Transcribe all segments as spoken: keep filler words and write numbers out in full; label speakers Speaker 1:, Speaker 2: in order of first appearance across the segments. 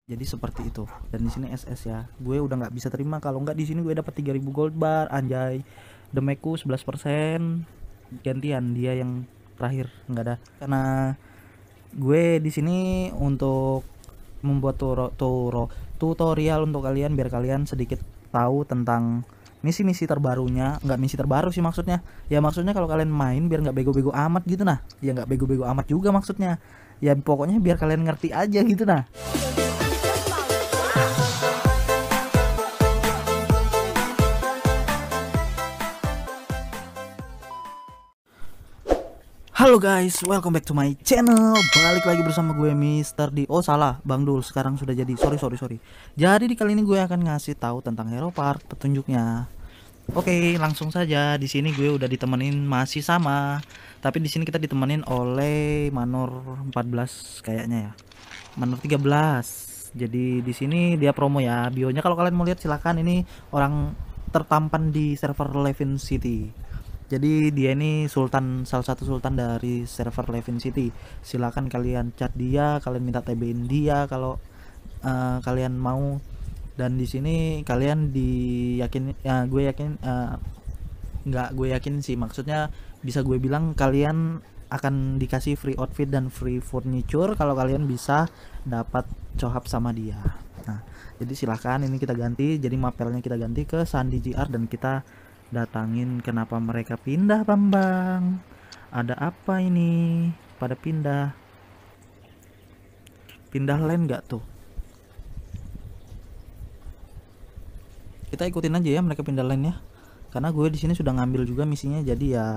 Speaker 1: Jadi seperti itu. Dan di sini S S ya. Gue udah nggak bisa terima kalau nggak di sini gue dapat tiga ribu gold bar, anjay. Demeku sebelas persen. Gantian dia yang terakhir nggak ada. Karena gue di sini untuk membuat turo, turo, tutorial untuk kalian biar kalian sedikit tahu tentang misi-misi terbarunya. Nggak misi terbaru sih maksudnya, ya maksudnya kalau kalian main biar nggak bego-bego amat gitu nah. Ya nggak bego-bego amat juga maksudnya, ya pokoknya biar kalian ngerti aja gitu nah. Halo guys, welcome back to my channel. Balik lagi bersama gue Mister D. Oh salah, Bang Dul sekarang sudah jadi. Sorry sorry sorry. Jadi di kali ini gue akan ngasih tahu tentang Hero Park petunjuknya. Oke, langsung saja. Di sini gue udah ditemenin masih sama, tapi di sini kita ditemenin oleh Manor empat belas kayaknya ya. Manor tiga belas. Jadi di sini dia promo ya. Bionya kalau kalian mau lihat silakan, ini orang tertampan di server Levin City. Jadi dia ini sultan, salah satu sultan dari server Levin City. Silakan kalian chat dia, kalian minta T B-in dia kalau uh, kalian mau. Dan di sini kalian diyakin, ya gue yakin, uh, nggak gue yakin sih, maksudnya bisa gue bilang kalian akan dikasih free outfit dan free furniture kalau kalian bisa dapat cohab sama dia. Nah, jadi silahkan ini kita ganti, jadi mapelnya kita ganti ke Sandi J R dan kita datangin. Kenapa mereka pindah, Bambang? Ada apa ini? Pada pindah. Pindah land nggak tuh? Kita ikutin aja ya mereka pindah land ya. Karena gue di sini sudah ngambil juga misinya, jadi ya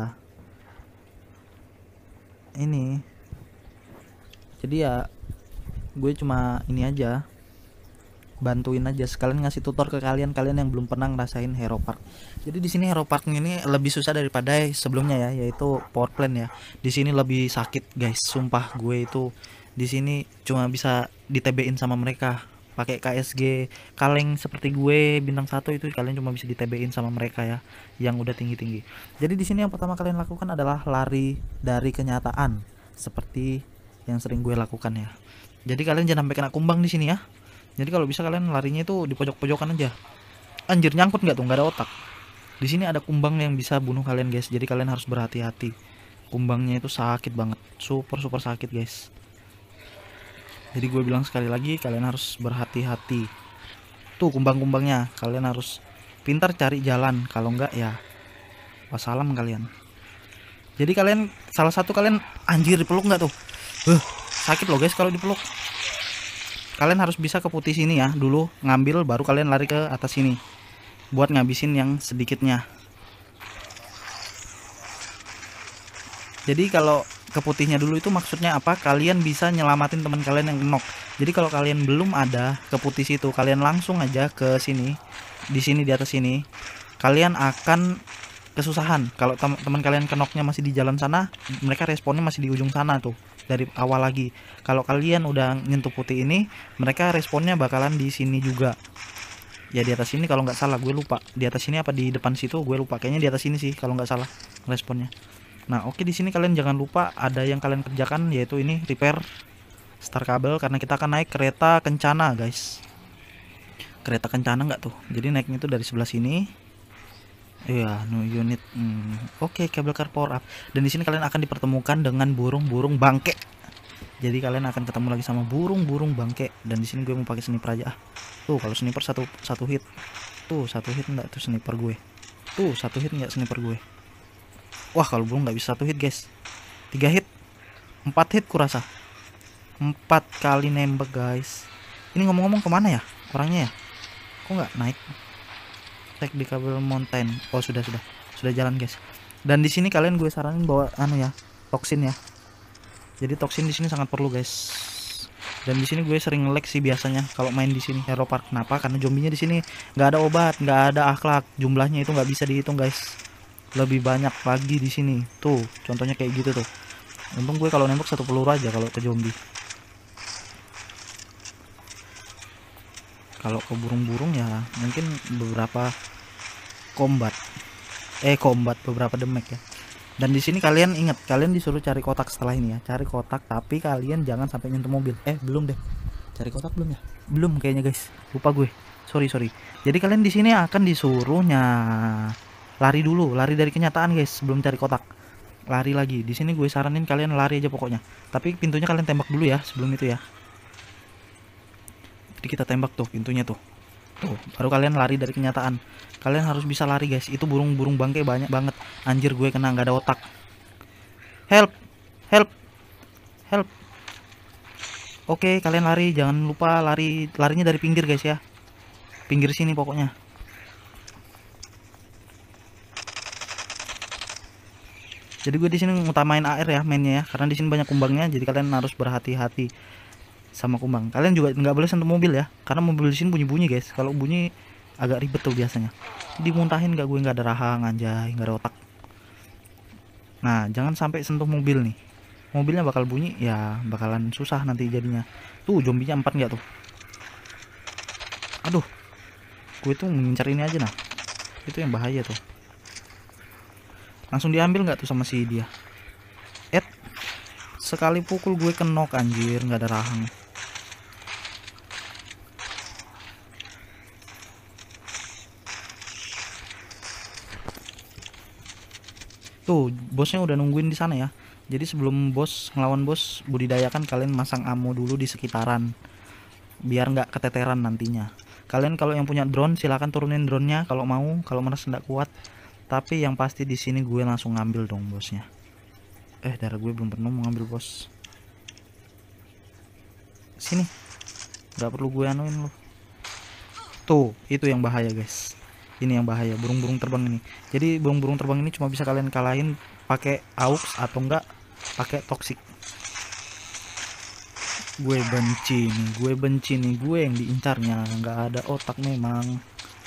Speaker 1: ini. Jadi ya gue cuma ini aja, bantuin aja sekalian ngasih tutor ke kalian kalian yang belum pernah ngerasain Hero Park. Jadi di sini Hero Park ini lebih susah daripada sebelumnya ya, yaitu power plant ya. Di sini lebih sakit guys, sumpah gue itu di sini cuma bisa di T B-in sama mereka pakai K S G kaleng seperti gue bintang satu, itu kalian cuma bisa di T B-in sama mereka ya yang udah tinggi-tinggi. Jadi di sini yang pertama kalian lakukan adalah lari dari kenyataan seperti yang sering gue lakukan ya. Jadi kalian jangan sampai kena kumbang di sini ya. Jadi kalau bisa kalian larinya itu di pojok-pojokan aja. Anjir, nyangkut nggak tuh? Nggak ada otak. Di sini ada kumbang yang bisa bunuh kalian guys. Jadi kalian harus berhati-hati. Kumbangnya itu sakit banget, super super sakit guys. Jadi gue bilang sekali lagi, kalian harus berhati-hati. Tuh kumbang-kumbangnya, kalian harus pintar cari jalan. Kalau nggak ya wassalam kalian. Jadi kalian salah satu kalian anjir dipeluk nggak tuh? Huh, sakit loh guys kalau dipeluk. Kalian harus bisa ke putih sini ya dulu, ngambil baru kalian lari ke atas sini buat ngabisin yang sedikitnya. Jadi kalau ke putihnya dulu itu maksudnya apa? Kalian bisa nyelamatin teman kalian yang knock. Jadi kalau kalian belum ada ke putih situ, kalian langsung aja ke sini. Di sini di atas sini, kalian akan kesusahan. Kalau teman kalian knocknya masih di jalan sana, mereka responnya masih di ujung sana tuh. Dari awal lagi. Kalau kalian udah nyentuh putih ini, mereka responnya bakalan di sini juga. Ya di atas sini kalau nggak salah, gue lupa. Di atas sini apa di depan situ, gue lupa. Kayaknya di atas sini sih kalau nggak salah responnya. Nah oke, di sini kalian jangan lupa ada yang kalian kerjakan, yaitu ini repair star kabel, karena kita akan naik kereta kencana guys. Kereta kencana nggak tuh? Jadi naiknya itu dari sebelah sini. Iya, no unit. Hmm, Oke, okay, kabel car power up. Dan di sini kalian akan dipertemukan dengan burung-burung bangke. Jadi kalian akan ketemu lagi sama burung-burung bangke. Dan di sini gue mau pakai sniper aja. Ah. Tuh, kalau sniper satu satu hit. Tuh, satu hit enggak tuh sniper gue. Tuh, satu hit enggak sniper gue. Wah, kalau burung nggak bisa satu hit, guys. Tiga hit. Empat hit kurasa. Empat kali nembak, guys. Ini ngomong-ngomong kemana ya orangnya ya? Kok nggak naik? Cek di kabel mountain. Oh sudah sudah sudah jalan guys. Dan di sini kalian gue saranin bawa anu ya, toksin ya. Jadi toksin di sini sangat perlu guys. Dan di sini gue sering lag sih biasanya kalau main di sini Hero Park. Kenapa? Karena zombinya di sini nggak ada obat, nggak ada akhlak. Jumlahnya itu nggak bisa dihitung guys. Lebih banyak lagi di sini. Tuh contohnya kayak gitu tuh. Untung gue kalau nembak satu peluru aja kalau ke zombie. Kalau ke burung-burung ya mungkin beberapa combat eh combat beberapa damage ya. Dan di sini kalian ingat, kalian disuruh cari kotak setelah ini ya, cari kotak, tapi kalian jangan sampai nyentuh mobil. Eh belum deh, cari kotak belum ya? Belum kayaknya guys, lupa gue. Sorry sorry. Jadi kalian di sini akan disuruhnya lari dulu, lari dari kenyataan guys, sebelum cari kotak. Lari lagi. Di sini gue saranin kalian lari aja pokoknya. Tapi pintunya kalian tembak dulu ya sebelum itu ya. Jadi kita tembak tuh pintunya tuh. Tuh, baru kalian lari dari kenyataan. Kalian harus bisa lari guys. Itu burung-burung bangke banyak banget. Anjir, gue kena, nggak ada otak. Help. Help. Help. Oke, kalian lari, jangan lupa lari, larinya dari pinggir guys ya. Pinggir sini pokoknya. Jadi gue di sini ngutamain A R ya mainnya ya, karena di sini banyak kumbangnya, jadi kalian harus berhati-hati sama kumbang. Kalian juga nggak boleh sentuh mobil ya, karena mobil di sini bunyi-bunyi guys. Kalau bunyi agak ribet tuh biasanya. Dimuntahin gak gue, nggak ada rahang anjay, nggak ada otak. Nah, jangan sampai sentuh mobil nih. Mobilnya bakal bunyi ya, bakalan susah nanti jadinya. Tuh zombinya empat nggak tuh? Aduh, gue tuh mengincar ini aja nah. Itu yang bahaya tuh. Langsung diambil nggak tuh sama si dia? Eh, sekali pukul gue kenok anjir, nggak ada rahang. Tuh, bosnya udah nungguin di sana ya. Jadi sebelum bos ngelawan bos, budidayakan kalian masang ammo dulu di sekitaran, biar nggak keteteran nantinya. Kalian kalau yang punya drone silahkan turunin drone-nya kalau mau, kalau merasa nggak kuat. Tapi yang pasti di sini gue langsung ngambil dong bosnya. Eh, darah gue belum pernah mau ngambil bos. Sini, nggak perlu gue anuin loh. Tuh, itu yang bahaya guys. Ini yang bahaya, burung-burung terbang ini. Jadi burung-burung terbang ini cuma bisa kalian kalahin pakai aux atau enggak pakai toxic. Gue benci nih, gue benci nih, gue yang diincarnya, nggak ada otak memang.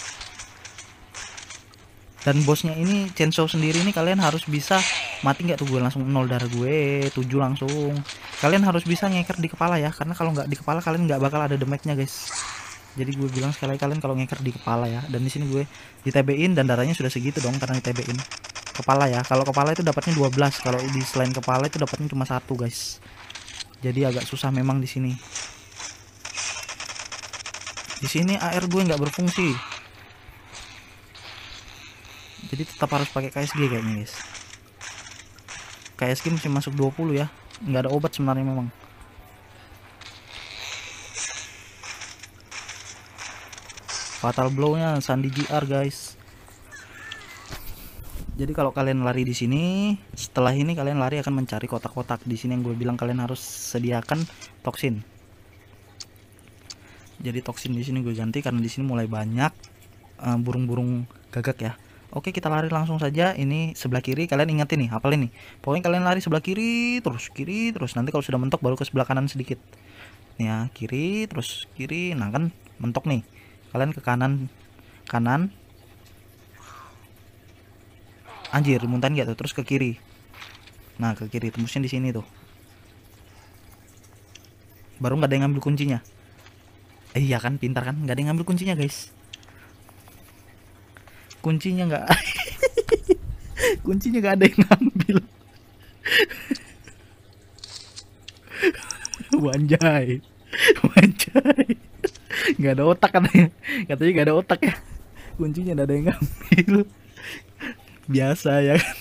Speaker 1: Dan bosnya ini Chainsaw sendiri nih kalian harus bisa mati nggak tuh, gue langsung nol darah gue tujuh langsung. Kalian harus bisa ngeker di kepala ya, karena kalau nggak di kepala kalian nggak bakal ada damage-nya guys. Jadi gue bilang sekali kalian kalau ngeker di kepala ya. Dan di sini gue di T B-in dan darahnya sudah segitu dong karena di T B-in. Kepala ya. Kalau kepala itu dapatnya dua belas, kalau di selain kepala itu dapatnya cuma satu guys. Jadi agak susah memang di sini. Di sini A R gue nggak berfungsi. Jadi tetap harus pakai K S G kayaknya guys. K S G masih masuk dua puluh ya. Nggak ada obat sebenarnya memang. Fatal blow-nya Sandi G R guys. Jadi kalau kalian lari di sini, setelah ini kalian lari akan mencari kotak-kotak. Di sini yang gue bilang kalian harus sediakan toksin. Jadi toksin di sini gue ganti karena di sini mulai banyak burung-burung uh, gagak ya. Oke, kita lari langsung saja. Ini sebelah kiri, kalian ingetin nih, hafalin nih. Pokoknya kalian lari sebelah kiri terus, kiri terus. Nanti kalau sudah mentok baru ke sebelah kanan sedikit. Nih ya, kiri terus kiri. Nah kan mentok nih. Kalian ke kanan, kanan. Anjir, muntahin gak tuh? Terus ke kiri. Nah, ke kiri, tembusnya di sini tuh. Baru nggak ada yang ngambil kuncinya. Eh, iya kan, pintar kan? Nggak ada yang ngambil kuncinya guys. Kuncinya nggak kuncinya nggak ada yang ngambil. Wanjay, wanjay, nggak ada otak katanya, katanya nggak ada otak ya. Kuncinya nggak ada yang ngambil. Biasa ya kan.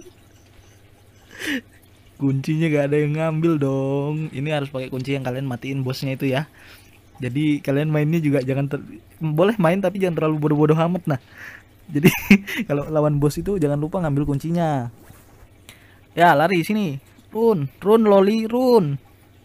Speaker 1: Kuncinya nggak ada yang ngambil dong. Ini harus pakai kunci yang kalian matiin bosnya itu ya. Jadi kalian mainnya juga jangan ter... boleh main tapi jangan terlalu bodoh-bodoh amat nah. Jadi kalau lawan bos itu jangan lupa ngambil kuncinya. Ya, lari sini. Run, run loli, run.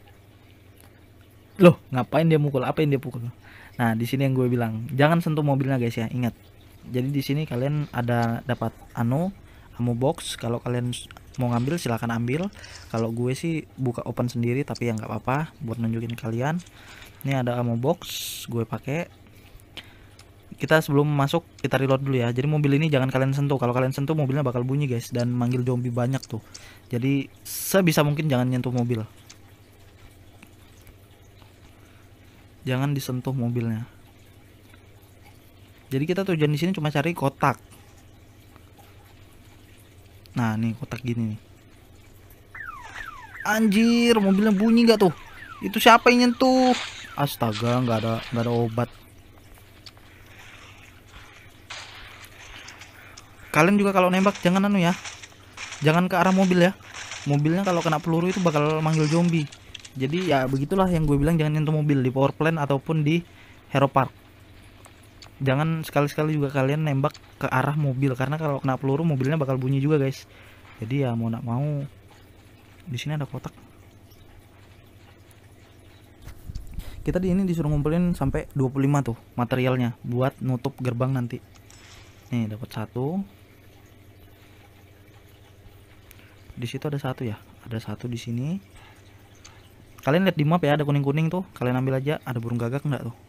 Speaker 1: Loh, ngapain dia mukul? Apa yang dia pukul? Nah, di sini yang gue bilang, jangan sentuh mobilnya guys ya, ingat. Jadi di sini kalian ada dapat anu, ammo box. Kalau kalian mau ngambil silahkan ambil. Kalau gue sih buka open sendiri tapi ya nggak apa-apa buat nunjukin kalian. Ini ada ammo box, gue pakai. Kita sebelum masuk kita reload dulu ya. Jadi mobil ini jangan kalian sentuh. Kalau kalian sentuh mobilnya bakal bunyi guys dan manggil zombie banyak tuh. Jadi sebisa mungkin jangan nyentuh mobil. Jangan disentuh mobilnya. Jadi kita tujuan di sini cuma cari kotak. Nah, nih kotak gini nih. Anjir, mobilnya bunyi nggak tuh? Itu siapa yang nyentuh? Astaga, nggak ada nggak ada obat. Kalian juga kalau nembak jangan anu ya, jangan ke arah mobil ya. Mobilnya kalau kena peluru itu bakal manggil zombie. Jadi ya begitulah yang gue bilang, jangan nyentuh mobil di power plant ataupun di hero park. Jangan sekali-sekali juga kalian nembak ke arah mobil, karena kalau kena peluru mobilnya bakal bunyi juga guys. Jadi ya mau nak mau, di sini ada kotak. Kita di ini disuruh ngumpulin sampai dua puluh lima tuh materialnya buat nutup gerbang nanti. Nih dapat satu. Di situ ada satu ya, ada satu di sini. Kalian lihat di map ya, ada kuning-kuning tuh, kalian ambil aja. Ada burung gagak enggak tuh?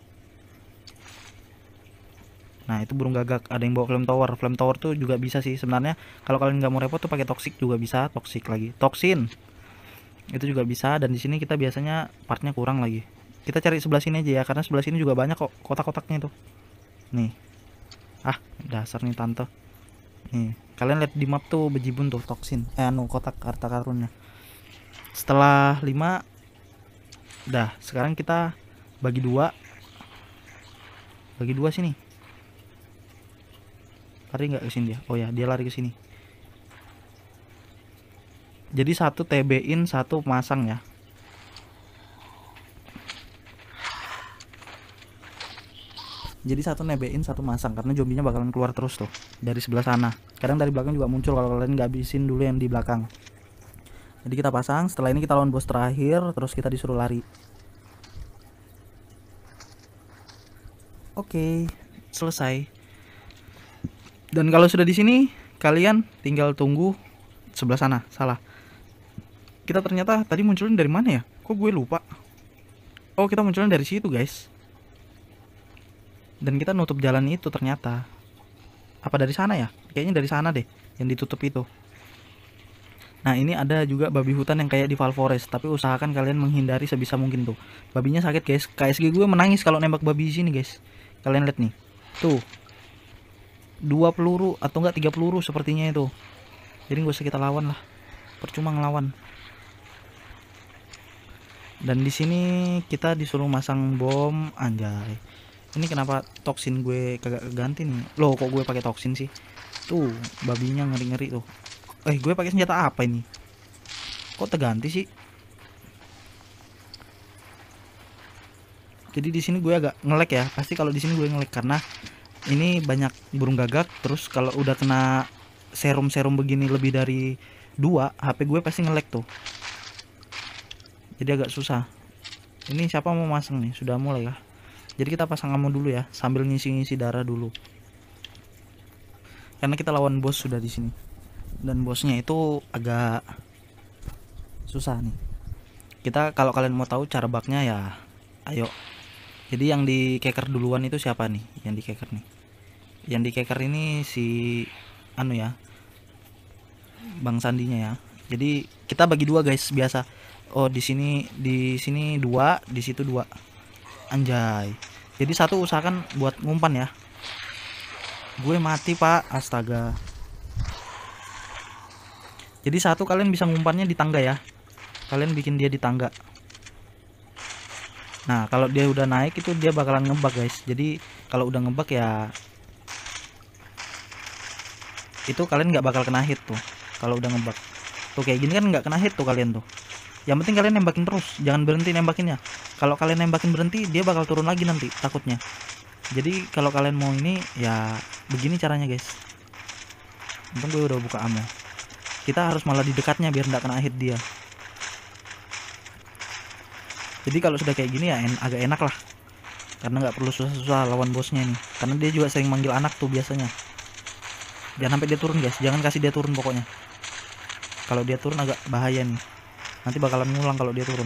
Speaker 1: Nah itu burung gagak. Ada yang bawa flame tower. Flame tower tuh juga bisa sih sebenarnya. Kalau kalian nggak mau repot tuh pakai toxic juga bisa. Toxic lagi, toksin itu juga bisa. Dan di sini kita biasanya partnya kurang lagi. Kita cari sebelah sini aja ya, karena sebelah sini juga banyak kok kotak-kotaknya tuh. Nih, ah dasar nih tante. Nih kalian lihat di map tuh bejibun tuh toksin, eh anu kotak harta karunnya. Setelah lima, dah sekarang kita bagi dua, bagi dua sini. Lari nggak ke sini dia? Oh ya, dia lari ke sini. Jadi satu T B-in, satu masang ya. Jadi satu nebein, satu masang, karena zombinya bakalan keluar terus tuh dari sebelah sana. Kadang dari belakang juga muncul kalau kalian nggak habisin dulu yang di belakang. Jadi kita pasang, setelah ini kita lawan bos terakhir, terus kita disuruh lari. Oke, selesai. Dan kalau sudah di sini, kalian tinggal tunggu sebelah sana. Salah. Kita ternyata tadi munculnya dari mana ya? Kok gue lupa? Oh, kita munculnya dari situ, guys. Dan kita nutup jalan itu ternyata. Apa dari sana ya? Kayaknya dari sana deh yang ditutup itu. Nah ini ada juga babi hutan yang kayak di Val Forest, tapi usahakan kalian menghindari sebisa mungkin tuh. Babinya sakit guys. K S G gue menangis kalau nembak babi di sini guys. Kalian lihat nih. Tuh. Dua peluru atau enggak tiga peluru sepertinya itu. Jadi gak usah kita lawan lah. Percuma ngelawan. Dan di sini kita disuruh masang bom, anjay. Ini kenapa toksin gue kagak ganti nih? Loh kok gue pakai toksin sih? Tuh, babinya ngeri-ngeri tuh. Eh, gue pakai senjata apa ini? Kok terganti sih? Jadi di sini gue agak ngelek ya. Pasti kalau di sini gue ngelek karena ini banyak burung gagak. Terus kalau udah kena serum-serum begini lebih dari dua, H P gue pasti ngelek tuh. Jadi agak susah. Ini siapa mau masang nih? Sudah mulai kah? Jadi kita pasang ammo dulu ya, sambil ngisi-ngisi darah dulu. Karena kita lawan bos sudah di sini. Dan bosnya itu agak susah nih. Kita kalau kalian mau tahu cara baknya ya, ayo. Jadi yang di keker duluan itu siapa nih? Yang di keker nih. Yang di keker ini si anu ya. Bang Sandinya ya. Jadi kita bagi dua guys, biasa. Oh, di sini di sini dua, di situ dua. Anjay. Jadi satu usahakan buat ngumpan ya. Gue mati pak, astaga. Jadi satu kalian bisa ngumpannya di tangga ya. Kalian bikin dia di tangga. Nah kalau dia udah naik itu dia bakalan ngebug guys. Jadi kalau udah ngebug ya itu kalian nggak bakal kena hit tuh. Kalau udah ngebug tuh kayak gini kan nggak kena hit tuh kalian tuh. Yang penting kalian nembakin terus, jangan berhenti nembakinnya. Kalau kalian nembakin berhenti, dia bakal turun lagi nanti takutnya. Jadi kalau kalian mau ini ya begini caranya guys. Untung gue udah buka ammo. Kita harus malah di dekatnya biar nggak kena hit dia. Jadi kalau sudah kayak gini ya en agak enak lah. Karena nggak perlu susah-susah lawan bosnya nih. Karena dia juga sering manggil anak tuh biasanya. Jangan sampai dia turun guys, jangan kasih dia turun pokoknya. Kalau dia turun agak bahaya nih. Nanti bakalan ngulang kalau dia turun.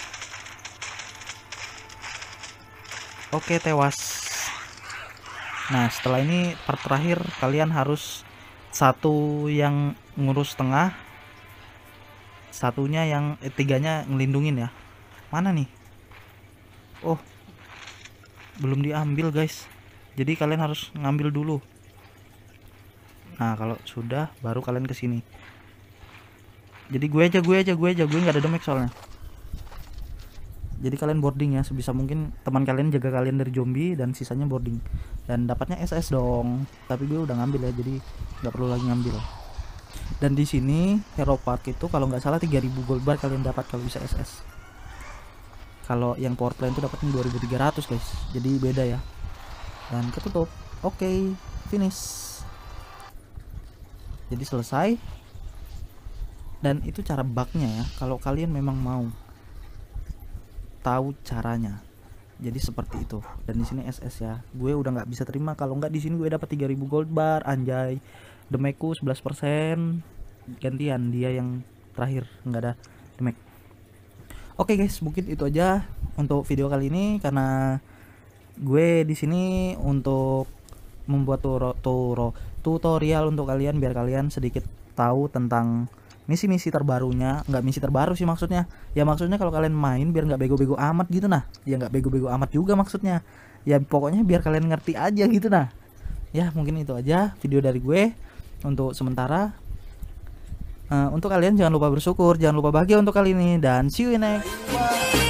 Speaker 1: Oke, tewas. Nah setelah ini part terakhir kalian harus satu yang ngurus tengah, satunya yang eh, tiganya ngelindungin ya. Mana nih? Oh, belum diambil guys. Jadi kalian harus ngambil dulu. Nah kalau sudah baru kalian kesini. Jadi gue aja gue aja gue aja gue nggak ada damage soalnya. Jadi kalian boarding ya, sebisa mungkin teman kalian jaga kalian dari zombie dan sisanya boarding. Dan dapatnya S S dong. Tapi gue udah ngambil ya, jadi nggak perlu lagi ngambil. Dan di sini Hero Park itu kalau nggak salah tiga ribu gold bar kalian dapat kalau bisa S S. Kalau yang power plant itu dapatnya dua ribu tiga ratus guys. Jadi beda ya. Dan ketutup. Oke, okay, finish. Jadi selesai. Dan itu cara bugnya ya. Kalau kalian memang mau tahu caranya, jadi seperti itu. Dan di sini S S ya, gue udah nggak bisa terima kalau nggak di sini gue dapat tiga ribu gold bar. Anjay, demeku sebelas persen gantian, dia yang terakhir nggak ada demek. Oke guys, mungkin itu aja untuk video kali ini, karena gue di sini untuk membuat turo, turo, tutorial untuk kalian biar kalian sedikit tahu tentang misi-misi terbarunya. Nggak misi terbaru sih maksudnya ya, maksudnya kalau kalian main biar nggak bego-bego amat gitu nah ya, nggak bego-bego amat juga maksudnya ya, pokoknya biar kalian ngerti aja gitu nah ya. Mungkin itu aja video dari gue untuk sementara. Uh, untuk kalian jangan lupa bersyukur, jangan lupa bahagia untuk kali ini, dan see you next. Bye.